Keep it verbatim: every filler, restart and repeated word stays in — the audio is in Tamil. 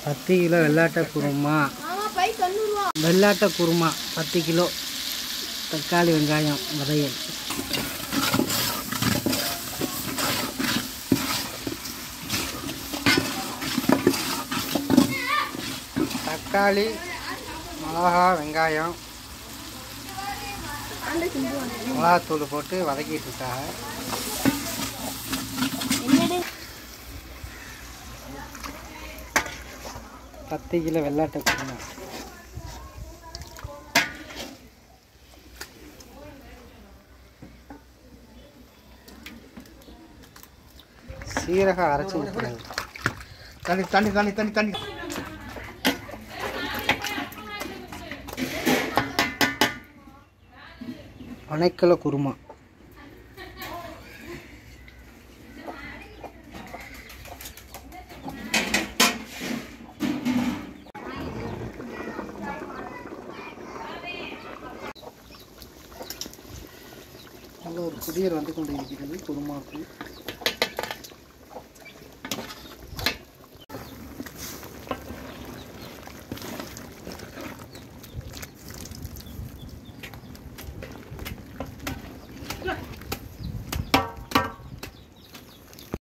பத்து கிலோ வெள்ளாட்ட குருமா. வெள்ளாட்ட குருமா பத்து கிலோ. தக்காளி வெங்காயம் வதையல். தக்காளி மிளகா வெங்காயம் மிளகாத்தூள் போட்டு வதக்கிட்டு இருக்காங்க. பத்து கிலோ வெள்ளாட்ட குருமா. சீரகம் அரைச்சி ஊற்றுறாங்க. தண்ணி தண்ணி தண்ணி தண்ணி தண்ணி அணைக்கல குருமா. நல்ல ஒரு குதியல் வந்து கொண்டு இருக்கிறது குருமாவுக்கு.